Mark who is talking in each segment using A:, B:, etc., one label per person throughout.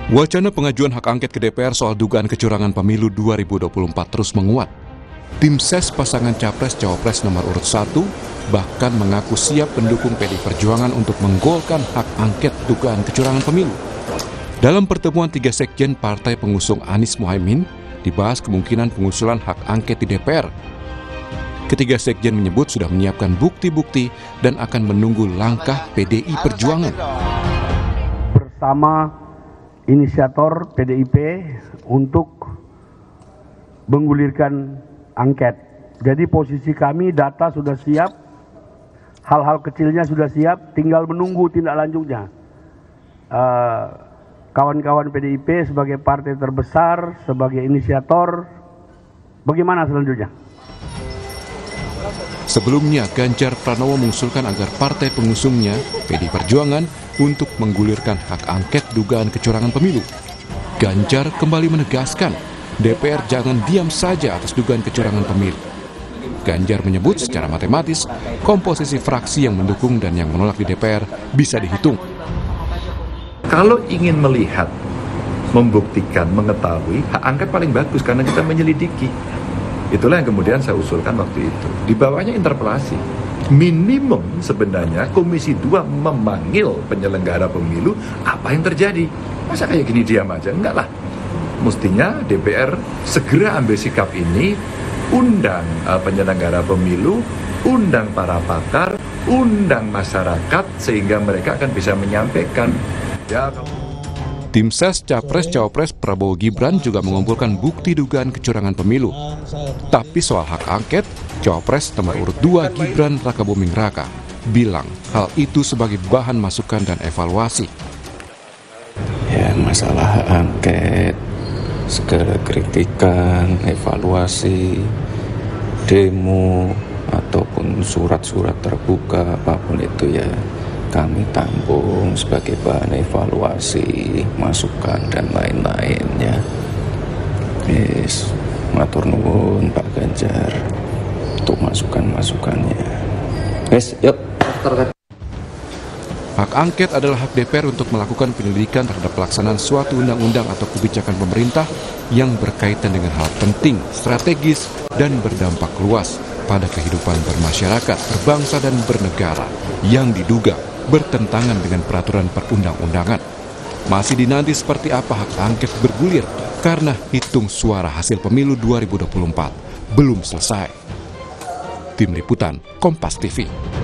A: Wacana pengajuan hak angket ke DPR soal dugaan kecurangan pemilu 2024 terus menguat. Tim ses pasangan Capres-Cawapres nomor urut 1 bahkan mengaku siap mendukung PDI Perjuangan untuk menggolkan hak angket dugaan kecurangan pemilu. Dalam pertemuan 3 sekjen partai pengusung Anies Mohaimin, dibahas kemungkinan pengusulan hak angket di DPR. Ketiga sekjen menyebut sudah menyiapkan bukti-bukti dan akan menunggu langkah PDI Perjuangan.
B: Bersama inisiator PDIP untuk menggulirkan angket. Jadi posisi kami, data sudah siap, hal-hal kecilnya sudah siap, tinggal menunggu tindak lanjutnya. Kawan-kawan PDIP sebagai partai terbesar, sebagai inisiator, bagaimana selanjutnya?
A: Sebelumnya, Ganjar Pranowo mengusulkan agar partai pengusungnya, PDI Perjuangan, untuk menggulirkan hak angket dugaan kecurangan pemilu. Ganjar kembali menegaskan, DPR jangan diam saja atas dugaan kecurangan pemilu. Ganjar menyebut secara matematis, komposisi fraksi yang mendukung dan yang menolak di DPR bisa dihitung.
C: Kalau ingin melihat, membuktikan, mengetahui, hak angket paling bagus karena kita menyelidiki. Itulah yang kemudian saya usulkan waktu itu. Di bawahnya interpelasi. Minimum sebenarnya Komisi 2 memanggil penyelenggara pemilu, apa yang terjadi? Masa kayak gini diam aja? Enggak lah. Mestinya DPR segera ambil sikap ini, undang penyelenggara pemilu, undang para pakar, undang masyarakat, sehingga mereka akan bisa menyampaikan.
A: Tim ses Capres-Cawapres Prabowo Gibran juga mengumpulkan bukti dugaan kecurangan pemilu. Tapi soal hak angket, Cawapres nomor urut 2 Gibran Rakabuming Raka bilang hal itu sebagai bahan masukan dan evaluasi.
D: Ya, masalah hak angket, segala kritikan, evaluasi, demo, ataupun surat-surat terbuka, apapun itu ya kami tampung sebagai bahan evaluasi, masukan, dan lain-lainnya. Yes, matur nuwun Pak Ganjar untuk masukan-masukannya. Yes, yuk.
A: Hak angket adalah hak DPR untuk melakukan penyelidikan terhadap pelaksanaan suatu undang-undang atau kebijakan pemerintah yang berkaitan dengan hal penting, strategis, dan berdampak luas pada kehidupan bermasyarakat, berbangsa, dan bernegara yang diduga bertentangan dengan peraturan perundang-undangan. Masih dinanti seperti apa hak angket bergulir karena hitung suara hasil pemilu 2024 belum selesai. Tim Liputan Kompas TV.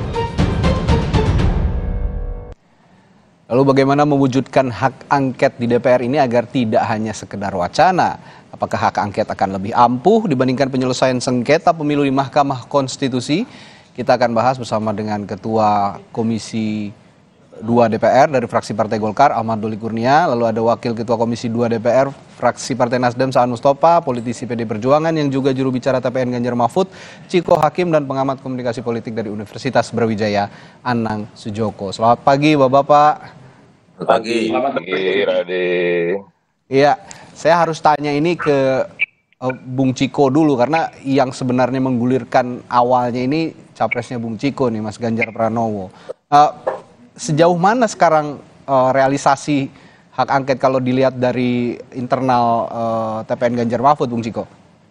E: Lalu bagaimana mewujudkan hak angket di DPR ini agar tidak hanya sekedar wacana? Apakah hak angket akan lebih ampuh dibandingkan penyelesaian sengketa pemilu di Mahkamah Konstitusi? Kita akan bahas bersama dengan Ketua Komisi 2 DPR dari fraksi Partai Golkar, Ahmad Doli Kurnia. Lalu ada Wakil Ketua Komisi 2 DPR, fraksi Partai Nasdem, Saan Mustafa, politisi PDI Perjuangan yang juga juru bicara TPN Ganjar Mahfud, Ciko Hakim, dan pengamat komunikasi politik dari Universitas Brawijaya, Anang Sujoko. Selamat pagi Bapak-Bapak.
F: Selamat pagi, Rade.
E: Iya, saya harus tanya ini ke Bung Ciko dulu, karena yang sebenarnya menggulirkan awalnya ini capresnya Bung Ciko nih, Mas Ganjar Pranowo. Sejauh mana sekarang realisasi hak angket kalau dilihat dari internal TPN Ganjar Mahfud, Bung Ciko?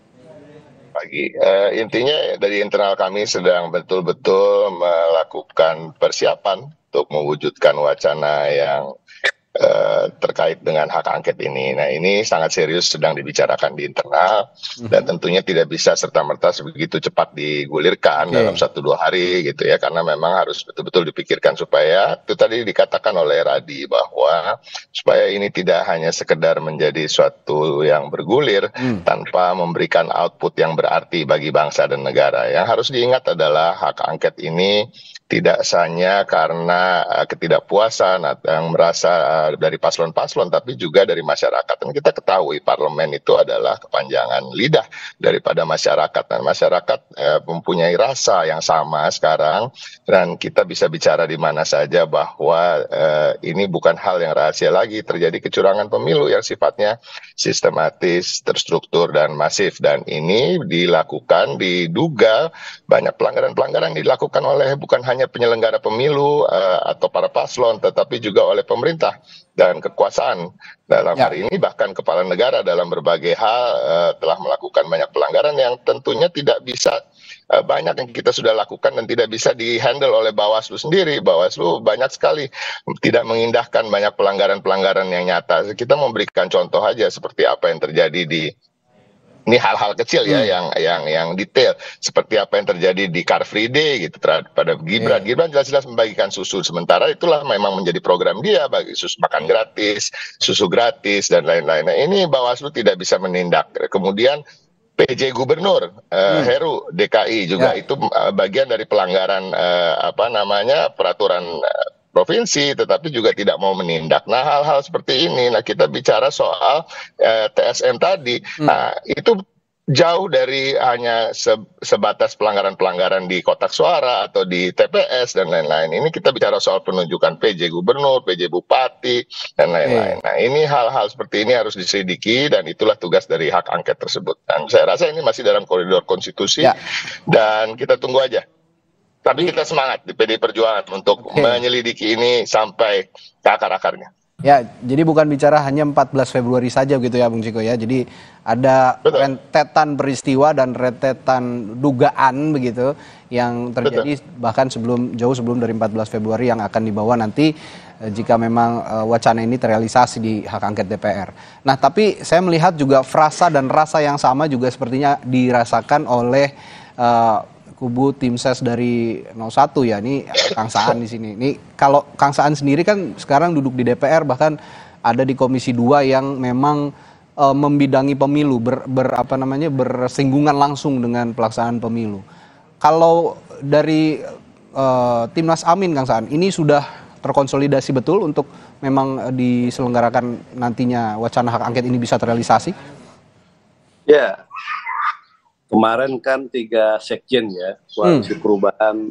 F: Intinya dari internal kami sedang betul-betul melakukan persiapan untuk mewujudkan wacana yang terkait dengan hak angket ini. Nah, ini sangat serius sedang dibicarakan di internal dan tentunya tidak bisa serta-merta begitu cepat digulirkan dalam 1-2 hari gitu ya, karena memang harus betul-betul dipikirkan supaya itu tadi dikatakan oleh Radi bahwa supaya ini tidak hanya sekedar menjadi suatu yang bergulir tanpa memberikan output yang berarti bagi bangsa dan negara. Yang harus diingat adalah hak angket ini tidak hanya karena ketidakpuasan atau yang merasa dari paslon-paslon, tapi juga dari masyarakat. Dan kita ketahui parlemen itu adalah kepanjangan lidah daripada masyarakat. Dan masyarakat mempunyai rasa yang sama sekarang, dan kita bisa bicara di mana saja bahwa ini bukan hal yang rahasia lagi. Terjadi kecurangan pemilu yang sifatnya sistematis, terstruktur, dan masif. Dan ini dilakukan, diduga banyak pelanggaran-pelanggaran dilakukan oleh bukan hanya penyelenggara pemilu atau para paslon, tetapi juga oleh pemerintah. dan kekuasaan. Dalam hari ini bahkan kepala negara dalam berbagai hal telah melakukan banyak pelanggaran yang tentunya tidak bisa banyak yang kita sudah lakukan dan tidak bisa dihandle oleh Bawaslu sendiri. Bawaslu banyak sekali tidak mengindahkan banyak pelanggaran-pelanggaran yang nyata. Kita memberikan contoh aja seperti apa yang terjadi di ini hal-hal kecil ya yang detail seperti apa yang terjadi di Car Free Day gitu pada Gibran. Gibran jelas-jelas membagikan susu, sementara itulah memang menjadi program dia bagi susu makan gratis, susu gratis dan lain-lain. Nah, ini Bawaslu tidak bisa menindak. Kemudian PJ Gubernur Heru DKI juga itu bagian dari pelanggaran peraturan provinsi, tetapi juga tidak mau menindak. Nah, hal-hal seperti ini, nah kita bicara soal TSM tadi, nah itu jauh dari hanya sebatas pelanggaran-pelanggaran di kotak suara atau di TPS dan lain-lain. Ini kita bicara soal penunjukan PJ Gubernur, PJ Bupati, dan lain-lain. Nah, ini hal-hal seperti ini harus diselidiki dan itulah tugas dari hak angket tersebut. Dan saya rasa ini masih dalam koridor konstitusi dan kita tunggu aja. Tapi kita semangat di PDI Perjuangan untuk menyelidiki ini sampai ke akar-akarnya.
E: Ya, jadi bukan bicara hanya 14 Februari saja begitu ya Bung Ciko ya. Jadi ada rentetan peristiwa dan rentetan dugaan begitu yang terjadi bahkan jauh sebelum dari 14 Februari yang akan dibawa nanti jika memang wacana ini terrealisasi di hak angket DPR. Nah, tapi saya melihat juga frasa dan rasa yang sama juga sepertinya dirasakan oleh kubu tim ses dari 01 ya, ini Kang Saan di sini. Ini kalau Kang Saan sendiri kan sekarang duduk di DPR, bahkan ada di Komisi 2 yang memang membidangi pemilu, bersinggungan langsung dengan pelaksanaan pemilu. Kalau dari Timnas Amin Kang Saan, ini sudah terkonsolidasi betul untuk memang diselenggarakan nantinya wacana hak angket ini bisa terrealisasi?
G: Ya. Kemarin kan 3 sekjen ya, koalisi perubahan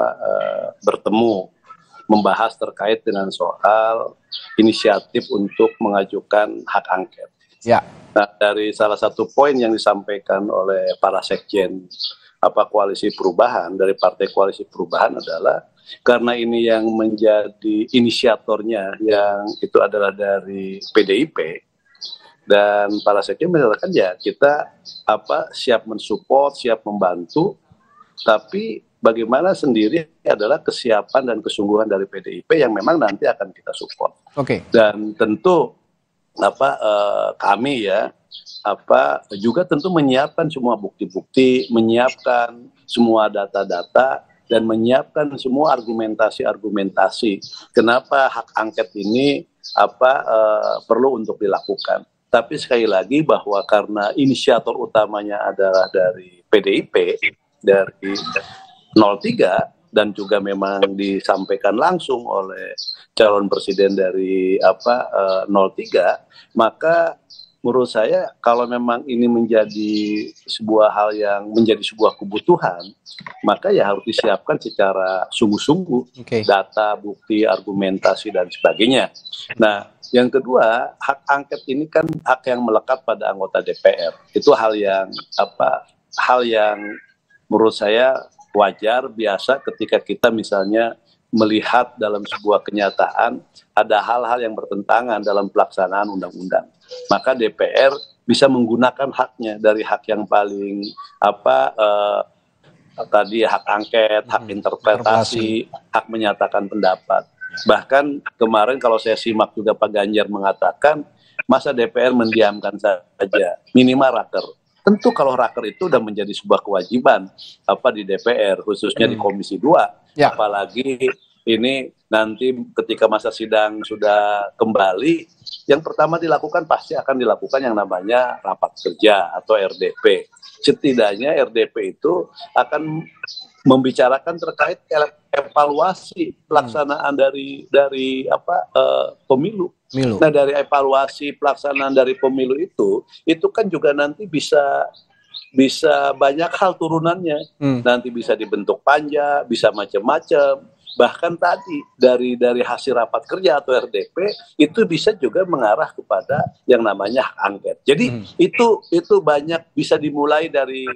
G: bertemu membahas terkait dengan soal inisiatif untuk mengajukan hak angket.
E: Ya.
G: Nah, dari salah satu poin yang disampaikan oleh para sekjen koalisi perubahan dari partai koalisi perubahan adalah karena ini yang menjadi inisiatornya yang itu adalah dari PDIP. Dan para sekjen menyatakan ya kita siap mensupport, siap membantu, tapi bagaimana sendiri adalah kesiapan dan kesungguhan dari PDIP yang memang nanti akan kita support. Dan tentu kami ya juga tentu menyiapkan semua bukti-bukti, menyiapkan semua data-data dan menyiapkan semua argumentasi-argumentasi kenapa hak angket ini perlu untuk dilakukan. Tapi sekali lagi bahwa karena inisiator utamanya adalah dari PDIP, dari 03, dan juga memang disampaikan langsung oleh calon presiden dari 03, maka menurut saya kalau memang ini menjadi sebuah hal yang menjadi sebuah kebutuhan, maka ya harus disiapkan secara sungguh-sungguh data, bukti, argumentasi dan sebagainya. Nah, yang kedua, hak angket ini kan hak yang melekat pada anggota DPR. Itu hal yang menurut saya wajar, biasa ketika kita misalnya melihat dalam sebuah kenyataan ada hal-hal yang bertentangan dalam pelaksanaan undang-undang. Maka DPR bisa menggunakan haknya dari hak yang paling tadi hak angket, hak interpretasi, hak menyatakan pendapat. Bahkan kemarin kalau saya simak juga Pak Ganjar mengatakan masa DPR mendiamkan saja, minimal raker. Tentu kalau raker itu sudah menjadi sebuah kewajiban di DPR, khususnya di Komisi 2. Apalagi ini nanti ketika masa sidang sudah kembali, yang pertama dilakukan pasti akan dilakukan yang namanya rapat kerja atau RDP. Setidaknya RDP itu akan membicarakan terkait evaluasi pelaksanaan dari pemilu. Nah, dari evaluasi pelaksanaan dari pemilu itu kan juga nanti bisa banyak hal turunannya. Nanti bisa dibentuk panja, bisa macam-macam. Bahkan tadi dari hasil rapat kerja atau RDP itu bisa juga mengarah kepada yang namanya hak angket. Jadi itu banyak bisa dimulai dari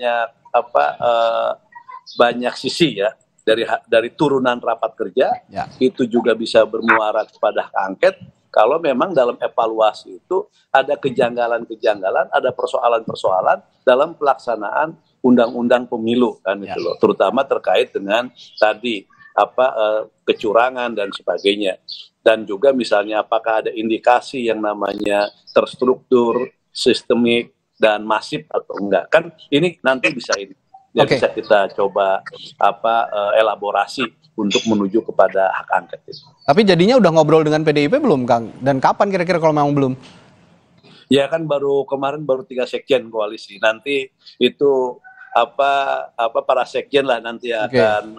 G: banyak sisi ya, dari turunan rapat kerja itu juga bisa bermuara kepada hak angket. kalau memang dalam evaluasi itu ada kejanggalan-kejanggalan, ada persoalan-persoalan dalam pelaksanaan undang-undang pemilu kan itu loh, terutama terkait dengan tadi kecurangan dan sebagainya. Dan juga misalnya apakah ada indikasi yang namanya terstruktur, sistemik dan masif atau enggak. Kan ini nanti bisa bisa kita coba elaborasi untuk menuju kepada hak angket itu.
E: Tapi jadinya udah ngobrol dengan PDIP belum, Kang? Dan kapan kira-kira kalau memang belum?
G: Ya kan kemarin baru 3 sekjen koalisi. Nanti itu para sekjen lah nanti akan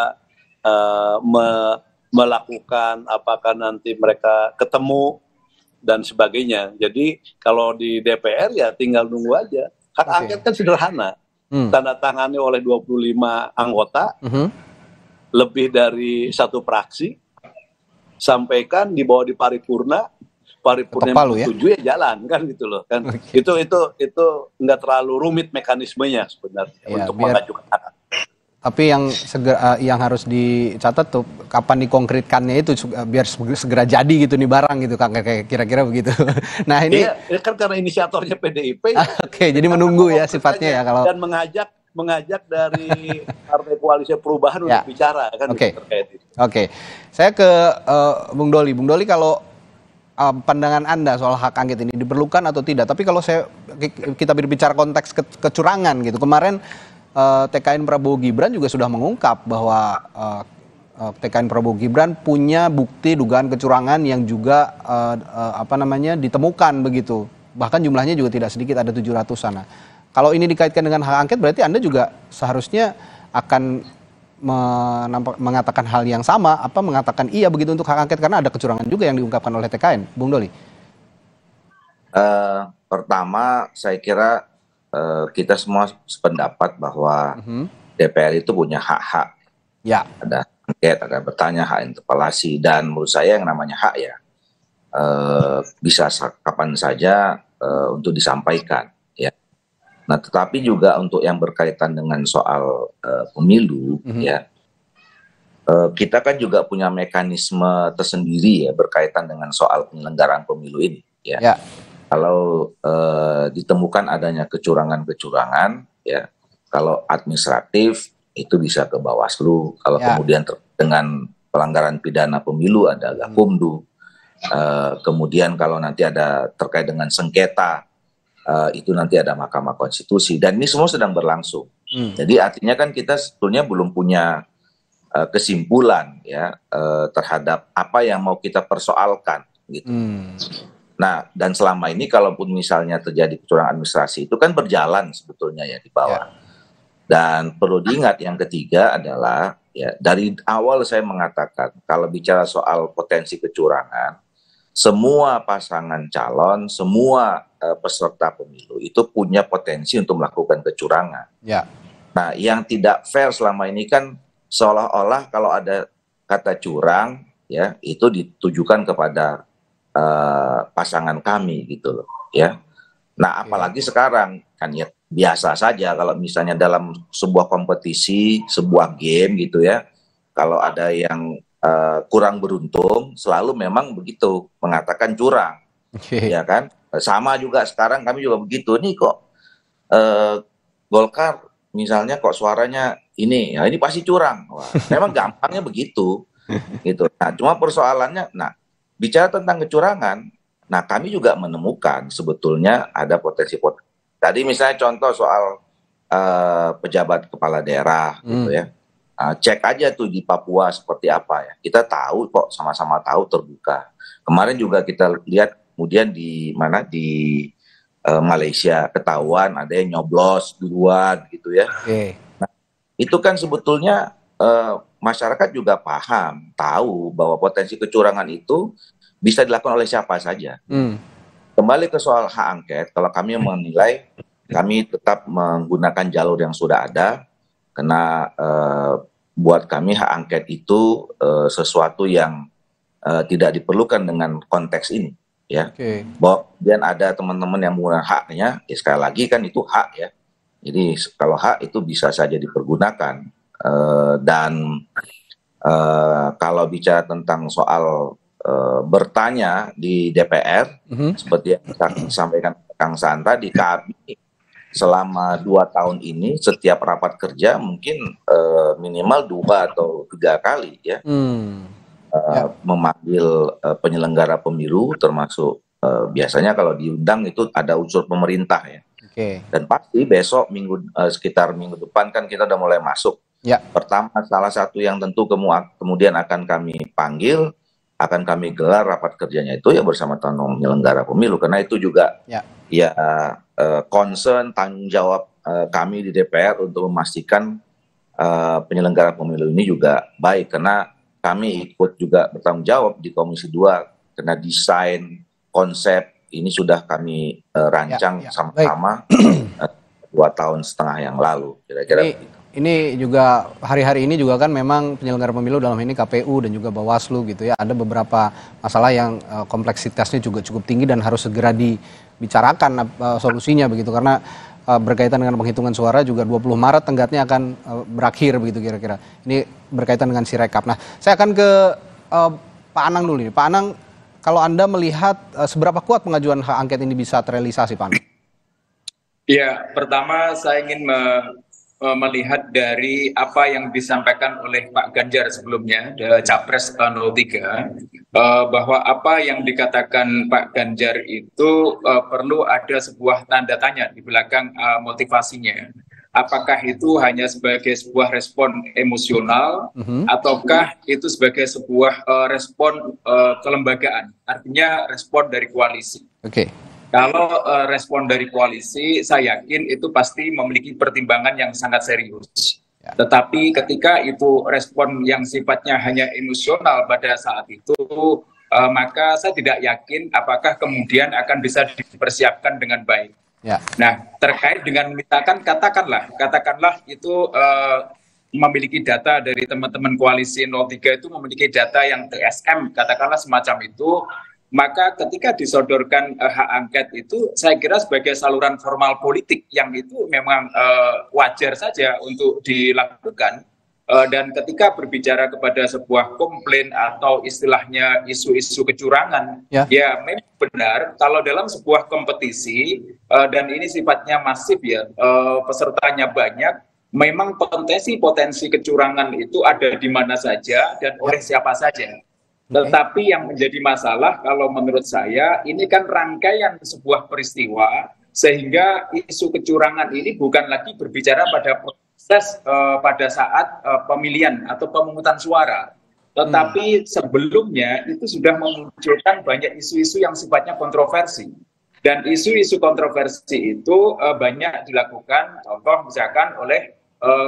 G: melakukan, apakah nanti mereka ketemu dan sebagainya. Jadi kalau di DPR ya tinggal nunggu aja. Hak angket kan sederhana. Tanda tangani oleh 25 anggota, lebih dari 1 fraksi, sampaikan dibawa di paripurna yang setuju ya jalan kan gitu loh kan. Itu nggak terlalu rumit mekanismenya sebenarnya untuk mengajukan hak angket.
E: Tapi yang harus dicatat tuh kapan dikonkretkannya itu biar segera jadi gitu nih barang gitu, Kang, kayak kira-kira begitu. Nah ini
G: kan karena inisiatornya PDIP.
E: Jadi menunggu ya sifatnya ya kalau.
G: Dan mengajak dari Partai Koalisi Perubahan untuk bicara kan terkait itu.
E: Saya ke Bung Doli. Bung Doli, kalau pandangan Anda soal hak angket ini diperlukan atau tidak? Tapi kalau kita berbicara konteks kecurangan gitu, kemarin TKN Prabowo Gibran juga sudah mengungkap bahwa TKN Prabowo Gibran punya bukti dugaan kecurangan yang juga ditemukan begitu. Bahkan jumlahnya juga tidak sedikit, ada 700-an. Nah, kalau ini dikaitkan dengan hak angket berarti Anda juga seharusnya akan mengatakan hal yang sama, mengatakan iya begitu untuk hak angket karena ada kecurangan juga yang diungkapkan oleh TKN. Bung Doli.
H: Pertama saya kira kita semua sependapat bahwa DPR itu punya hak-hak. Ya. Ada angket, ada bertanya, hak interpelasi, dan menurut saya yang namanya hak ya bisa kapan saja untuk disampaikan. Ya. Nah, tetapi juga untuk yang berkaitan dengan soal pemilu, ya kita kan juga punya mekanisme tersendiri ya berkaitan dengan soal penyelenggaraan pemilu ini. Ya. Kalau ditemukan adanya kecurangan-kecurangan, ya, kalau administratif itu bisa ke Bawaslu. Kalau kemudian dengan pelanggaran pidana pemilu ada Gakumdu. Kemudian kalau nanti ada terkait dengan sengketa, itu nanti ada Mahkamah Konstitusi. Dan ini semua sedang berlangsung. Jadi artinya kan kita sebetulnya belum punya kesimpulan ya terhadap apa yang mau kita persoalkan gitu. Nah, dan selama ini kalaupun misalnya terjadi kecurangan administrasi itu kan berjalan sebetulnya ya di bawah. Dan perlu diingat yang ketiga adalah ya dari awal saya mengatakan kalau bicara soal potensi kecurangan, semua pasangan calon, semua peserta pemilu itu punya potensi untuk melakukan kecurangan. Nah, yang tidak fair selama ini kan seolah-olah kalau ada kata curang ya itu ditujukan kepada pasangan kami gitu loh ya. Nah, apalagi sekarang kan ya biasa saja kalau misalnya dalam sebuah kompetisi, sebuah game gitu ya, kalau ada yang kurang beruntung selalu memang begitu mengatakan curang. Ya kan, sama juga sekarang kami juga begitu nih kok Golkar misalnya kok suaranya ini ya ini pasti curang. Wah, memang gampangnya begitu gitu. Nah, cuma persoalannya bicara tentang kecurangan, nah kami juga menemukan sebetulnya ada potensi-potensi. Tadi misalnya contoh soal pejabat kepala daerah gitu ya. Cek aja tuh di Papua seperti apa ya. Kita tahu kok, sama-sama tahu terbuka. Kemarin juga kita lihat kemudian di Malaysia ketahuan ada yang nyoblos duluan gitu ya. Nah, itu kan sebetulnya masyarakat juga paham, tahu bahwa potensi kecurangan itu bisa dilakukan oleh siapa saja. Kembali ke soal hak angket, kalau kami menilai, kami tetap menggunakan jalur yang sudah ada, karena buat kami hak angket itu sesuatu yang tidak diperlukan dengan konteks ini. Ya, bahwa kemudian ada teman-teman yang menggunakan haknya, ya sekali lagi kan itu hak ya. Jadi kalau hak itu bisa saja dipergunakan. Dan kalau bicara tentang soal bertanya di DPR, seperti yang disampaikan Kang Saan tadi, kami selama 2 tahun ini setiap rapat kerja mungkin minimal 2 atau 3 kali ya, memanggil penyelenggara pemilu, termasuk biasanya kalau diundang itu ada unsur pemerintah ya. Dan pasti besok sekitar minggu depan kan kita udah mulai masuk. Pertama, salah satu yang tentu kemudian akan kami panggil, akan kami gelar rapat kerjanya itu ya bersama penyelenggara pemilu, karena itu juga concern, tanggung jawab kami di DPR untuk memastikan penyelenggara pemilu ini juga baik, karena kami ikut juga bertanggung jawab di Komisi 2 karena desain konsep ini sudah kami rancang sama-sama 2,5 tahun yang lalu kira-kira.
E: Ini juga hari-hari ini juga kan memang penyelenggara pemilu dalam ini KPU dan juga Bawaslu gitu ya, ada beberapa masalah yang kompleksitasnya juga cukup tinggi dan harus segera dibicarakan solusinya begitu, karena berkaitan dengan penghitungan suara juga 20 Maret tenggatnya akan berakhir begitu kira-kira. Ini berkaitan dengan Sirekap. Nah, saya akan ke Pak Anang dulu nih. Pak Anang, kalau Anda melihat seberapa kuat pengajuan hak angket ini bisa terrealisasi, Pak Anang?
I: Ya, pertama saya ingin melihat dari apa yang disampaikan oleh Pak Ganjar sebelumnya, Capres 03, bahwa apa yang dikatakan Pak Ganjar itu perlu ada sebuah tanda tanya di belakang motivasinya. Apakah itu hanya sebagai sebuah respon emosional, ataukah itu sebagai sebuah respon kelembagaan, artinya respon dari koalisi. Kalau respon dari koalisi, saya yakin itu pasti memiliki pertimbangan yang sangat serius. Tetapi ketika itu respon yang sifatnya hanya emosional pada saat itu, maka saya tidak yakin apakah kemudian akan bisa dipersiapkan dengan baik. Nah, terkait dengan misalkan katakanlah itu memiliki data dari teman-teman koalisi 03 itu memiliki data yang TSM, katakanlah semacam itu, maka ketika disodorkan hak angket itu saya kira sebagai saluran formal politik yang itu memang wajar saja untuk dilakukan, dan ketika berbicara kepada sebuah komplain atau istilahnya isu-isu kecurangan, ya memang benar kalau dalam sebuah kompetisi dan ini sifatnya masif ya, pesertanya banyak, memang potensi kecurangan itu ada di mana saja dan oleh siapa saja. Tetapi yang menjadi masalah kalau menurut saya ini kan rangkaian sebuah peristiwa, sehingga isu kecurangan ini bukan lagi berbicara pada proses pada saat pemilihan atau pemungutan suara, tetapi sebelumnya itu sudah memunculkan banyak isu-isu yang sifatnya kontroversi, dan isu-isu kontroversi itu banyak dilakukan, contoh misalkan oleh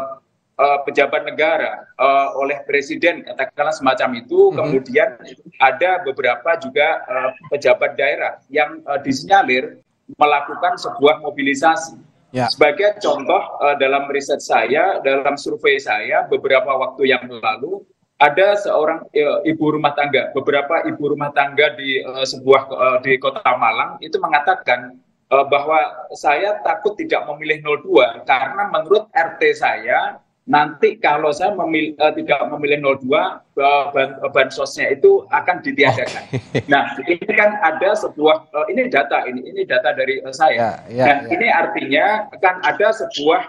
I: pejabat negara, oleh presiden, katakanlah semacam itu. Kemudian ada beberapa juga pejabat daerah yang disinyalir melakukan sebuah mobilisasi. Sebagai contoh, dalam riset saya, dalam survei saya beberapa waktu yang lalu, ada seorang ibu rumah tangga, beberapa ibu rumah tangga di di Kota Malang itu mengatakan bahwa saya takut tidak memilih 02 karena menurut RT saya nanti kalau saya tidak memilih 02, bansosnya itu akan ditiadakan. Nah, ini kan ada sebuah, ini data dari saya. Nah, ini artinya kan ada sebuah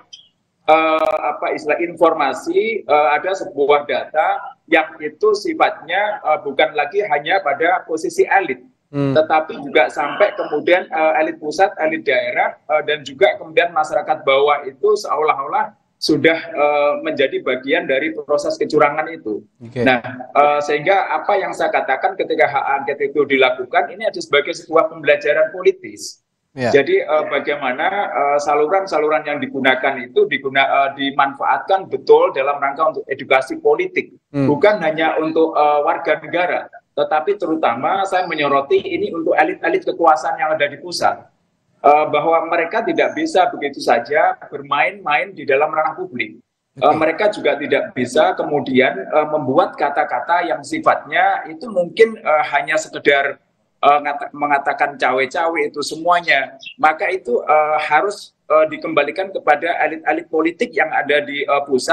I: informasi, ada sebuah data yang itu sifatnya bukan lagi hanya pada posisi elit, tetapi juga sampai kemudian elit pusat, elit daerah, dan juga kemudian masyarakat bawah itu seolah-olah sudah menjadi bagian dari proses kecurangan itu. Nah, sehingga apa yang saya katakan ketika hak angket itu dilakukan, ini ada sebagai sebuah pembelajaran politis. Jadi bagaimana saluran-saluran yang digunakan itu dimanfaatkan betul dalam rangka untuk edukasi politik, bukan hanya untuk warga negara, tetapi terutama saya menyoroti ini untuk elit-elit kekuasaan yang ada di pusat. Bahwa mereka tidak bisa begitu saja bermain-main di dalam ranah publik. Mereka juga tidak bisa kemudian membuat kata-kata yang sifatnya itu mungkin hanya sekedar mengatakan cawe-cawe itu semuanya. Maka itu harus dikembalikan kepada elit-elit politik yang ada di pusat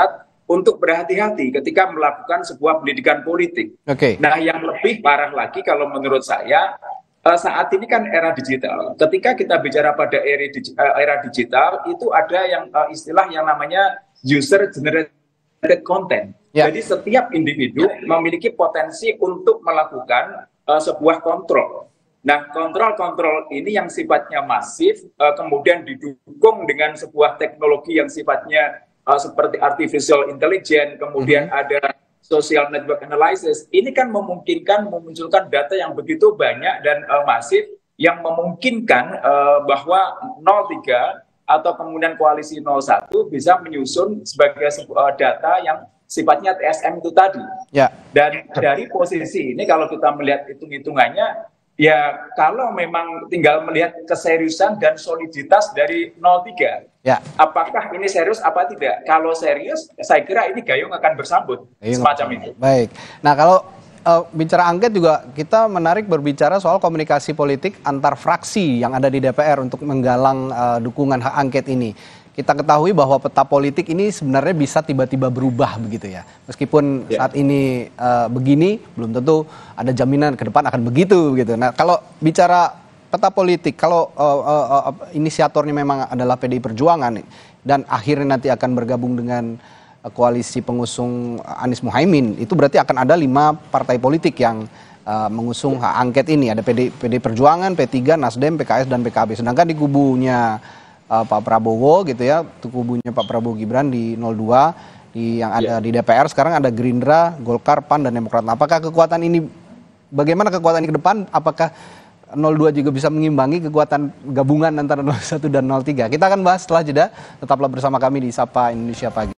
I: untuk berhati-hati ketika melakukan sebuah pendidikan politik. Nah, yang lebih parah lagi kalau menurut saya, saat ini kan era digital. Ketika kita bicara pada era digital, itu ada yang istilah yang namanya user generated content. Jadi setiap individu memiliki potensi untuk melakukan sebuah kontrol. Nah, kontrol-kontrol ini yang sifatnya masif, kemudian didukung dengan sebuah teknologi yang sifatnya seperti artificial intelligence, kemudian ada social network analysis. Ini kan memungkinkan memunculkan data yang begitu banyak dan masif, yang memungkinkan bahwa 03 atau kemudian koalisi 01 bisa menyusun sebagai sebuah data yang sifatnya TSM itu tadi. Dan dari posisi ini kalau kita melihat hitung-hitungannya, ya kalau memang tinggal melihat keseriusan dan soliditas dari 03. Apakah ini serius apa tidak? Kalau serius, saya kira ini gayung akan bersambut semacam itu.
E: Baik. Nah, kalau bicara angket juga kita menarik berbicara soal komunikasi politik antar fraksi yang ada di DPR untuk menggalang dukungan hak angket ini. Kita ketahui bahwa peta politik ini sebenarnya bisa tiba-tiba berubah begitu ya. Meskipun saat ini begini, belum tentu ada jaminan ke depan akan begitu gitu. Nah, kalau bicara peta politik, kalau inisiatornya memang adalah PDI Perjuangan dan akhirnya nanti akan bergabung dengan koalisi pengusung Anies Muhaimin, itu berarti akan ada 5 partai politik yang mengusung hak angket ini. Ada PDI Perjuangan, P3, Nasdem, PKS, dan PKB. Sedangkan di kubunya Pak Prabowo gitu ya, kubunya Pak Prabowo Gibran di 02, yang ada di DPR sekarang ada Gerindra, Golkar, PAN, dan Demokrat. Nah, apakah kekuatan ini, bagaimana kekuatan ini ke depan? Apakah 02 juga bisa mengimbangi kekuatan gabungan antara 01 dan 03? Kita akan bahas setelah jeda. Tetaplah bersama kami di Sapa Indonesia Pagi.